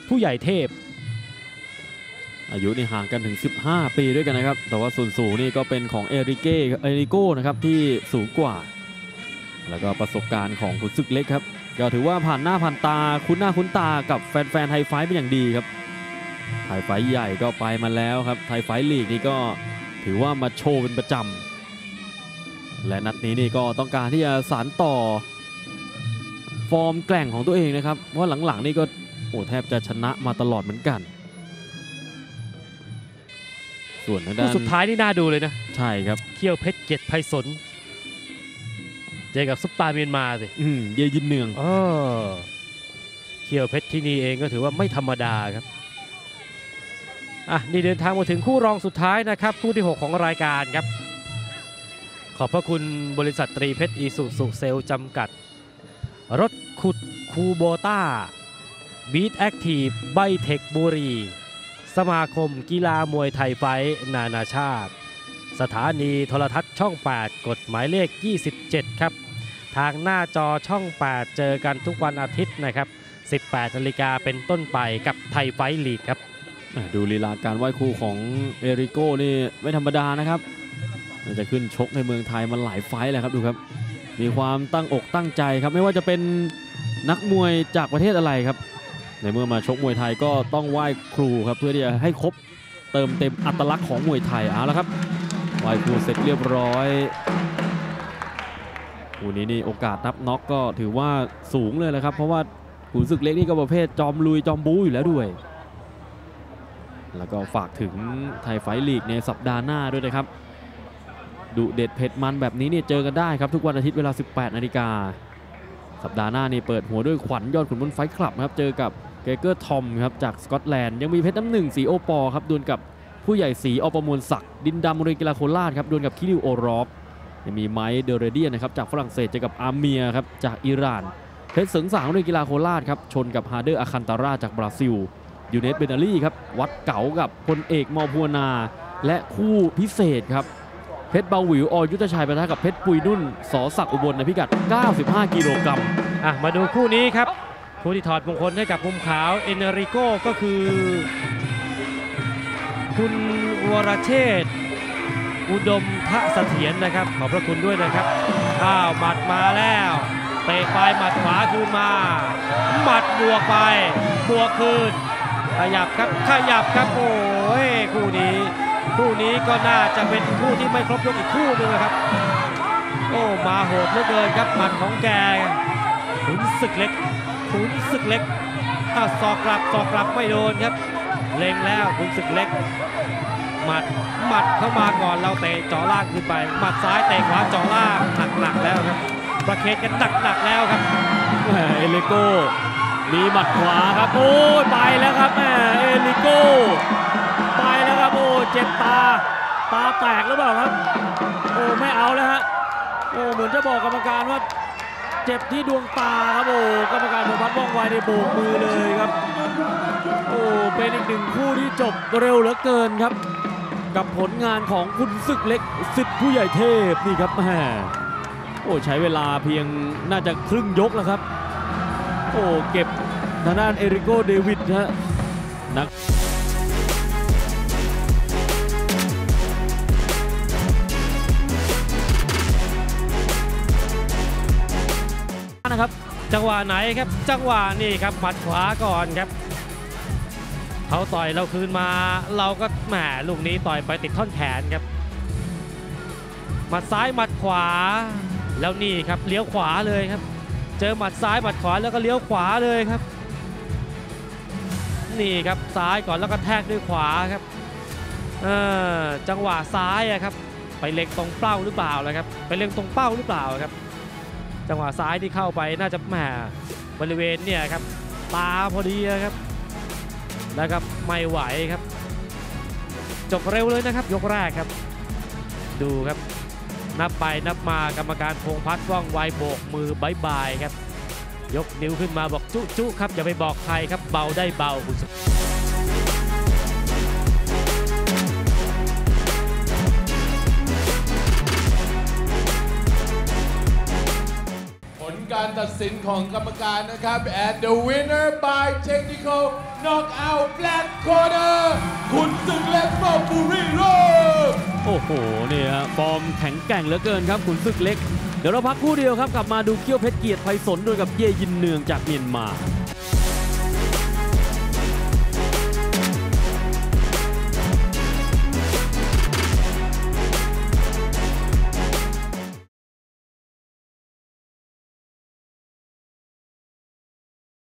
ผู้ใหญ่เทพอายุนี่ห่างกันถึง15 ปีด้วยกันนะครับแต่ว่าส่วนสูงนี่ก็เป็นของเอริโก้นะครับที่สูงกว่าแล้วก็ประสบการณ์ของขุนศึกเล็กครับก็ถือว่าผ่านหน้าผ่านตาคุ้นหน้าคุ้นตากับแฟนไทยไฟท์เป็นอย่างดีครับไทยไฟท์ใหญ่ก็ไปมาแล้วครับไทยไฟท์ลีกนี่ก็ถือว่ามาโชว์เป็นประจำและนัดนี้นี่ก็ต้องการที่จะสานต่อฟอร์มแกร่งของตัวเองนะครับเพราะหลังๆนี่ก็แทบจะชนะมาตลอดเหมือนกันส่วนทางด้านสุดท้ายนี่น่าดูเลยนะใช่ครับเขี้ยวเพชรเกียรติไพศาลเจอกับซุปตาเมียนมาสิเยยินเนืองเขี้ยวเพชรที่นี่เองก็ถือว่าไม่ธรรมดาครับนี่เดินทางมาถึงคู่รองสุดท้ายนะครับคู่ที่ 6 ของรายการครับขอบพระคุณบริษัทตรีเพชรอีซูซูเซลจำกัดรถขุดคูโบต้าบีทแอคทีฟไบเทคบุรีสมาคมกีฬามวยไทยไฟท์นานาชาติสถานีโทรทัศน์ช่อง 8 กฎหมายเลข 27 ครับทางหน้าจอช่อง 8 เจอกันทุกวันอาทิตย์นะครับ 18 นาฬิกาเป็นต้นไปกับไทยไฟท์ลีกครับดูลีลาการไหว้ครูของเอริโก้นี่ไม่ธรรมดานะครับจะขึ้นชกในเมืองไทยมาหลายไฟท์แล้วครับดูครับมีความตั้งอกตั้งใจครับไม่ว่าจะเป็นนักมวยจากประเทศอะไรครับในเมื่อมาชกมวยไทยก็ต้องไหว้ครูครับเพื่อที่จะให้ครบเติมเต็มอัตลักษณ์ของมวยไทยเอาละครับไหว้ครูเสร็จเรียบร้อยคู่นี้นี่โอกาสนับน็อกก็ถือว่าสูงเลยนะครับเพราะว่าขุนศึกเล็กนี่ก็ประเภทจอมลุยจอมบู๊อยู่แล้วด้วยแล้วก็ฝากถึงไทยไฟท์ลีกในสัปดาห์หน้าด้วยนะครับดุเด็ดเผ็ดมันแบบนี้เนี่ยเจอกันได้ครับทุกวันอาทิตย์เวลา 18 นาฬิกาสัปดาห์หน้านี่เปิดหัวด้วยขวัญยอดขุนพลไฟท์คลับครับเจอกับเกเกอร์ทอมครับจากสกอตแลนด์ยังมีเพชรน้ำหนึ่งสีโอปอครับดวลกับผู้ใหญ่สีอประมวลศักดิ์ดินดำโรงเรียนกีฬาโคราชครับดวลกับคิริวโอรอฟยังมีไมค์เดเรเดียนนะครับจากฝรั่งเศสเจอกับอาเมียครับจากอิหร่านเพชรเสริงสางโรงเรียนกีฬาโคราชครับชนกับฮาเดอร์อาคันตาราจากบราซิลยูเนสเบนาลี่ครับวัดเก๋ากับพลเอกมอพัวนาและคู่พิเศษครับเพชรเบาหวิวยุทธชัยปะทะกับเพชรปุยนุ่นสอศักดิ์อุบลในพิกัด95 กิโลกรัมมาดูคู่นี้ครับผู้ที่ถอดมงคลให้กับมุมขาวเอเนริโก้ก็คือคุณวรเชษฐ์อุดมทะเสถียรนะครับขอบพระคุณด้วยนะครับหมัดมาแล้วเตะไปหมัดขวาคืนมาหมัดบวกไปบวกคืนขยับครับโอ้ยคู่นี้ก็น่าจะเป็นคู่ที่ไม่ครบยกอีกคู่นึงนะครับมาโหดเหลือเกินครับหมัดของแกขุนศึกเล็กศอกกลับไม่โดนครับเล็งแล้วขุนศึกเล็กหมัดเข้ามาก่อนเราเตะจ่อล่างขึ้นไปหมัดซ้ายเตะขวาจ่อล่างหนักแล้วครับประเคนกันหนักแล้วครับเอริโก้มีหมัดขวาครับไปแล้วครับเอริโก้ไปแล้วครับเจ็บตาแตกหรือเปล่าครับไม่เอาแล้วฮะเหมือนจะบอกกรรมการว่าเจ็บที่ดวงตาครับกรรมการพพัฒน์ว่องไวในโบกมือเลยครับเป็นอีกหนึ่งคู่ที่จบเร็วเหลือเกินครับกับผลงานของขุนศึกเล็กสิทธิ์ผู้ใหญ่เทพนี่ครับใช้เวลาเพียงน่าจะครึ่งยกแล้วครับเก็บทางด้านเอริโก้เดวิดฮะนะครับจังหวะไหนครับจังหวะนี่ครับหมัดขวาก่อนครับเขาต่อยเราคืนมาเราก็แหมลูกนี้ต่อยไปติดท่อนแขนครับหมัดซ้ายหมัดขวาแล้วนี่ครับเลี้ยวขวาเลยครับเจอหมัดซ้ายหมัดขวาแล้วก็เลี้ยวขวาเลยครับนี่ครับซ้ายก่อนแล้วก็แทกด้วยขวาครับจังหวะซ้ายครับไปเล็งตรงเป้าหรือเปล่าครับไปเล็งตรงเป้าหรือเปล่าครับจังหวะซ้ายที่เข้าไปน่าจะแหมบริเวณเนี่ยครับตาพอดีครับแล้วครับไม่ไหวครับจบเร็วเลยนะครับยกแรกครับดูครับนับไปนับมากรรมการพงษ์พัฒน์ว่องไวโบกมือบายบายครับยกนิ้วขึ้นมาบอกจุครับอย่าไปบอกใครครับเบาได้เบาคุณผลการตัดสินของกรรมการนะครับ and the winner by technical knock out black corner คุณศึกเล็กฟอร์มบุรีรัมย์โอ้โหเนี่ยฮะฟอร์มแข็งแกร่งเหลือเกินครับขุนศึกเล็กเดี๋ยวเราพักครู่เดียวครับกลับมาดูเขี้ยวเพชรเกียรติไพศาลด้วยกับเย่ยินเนืองจากเมียนมา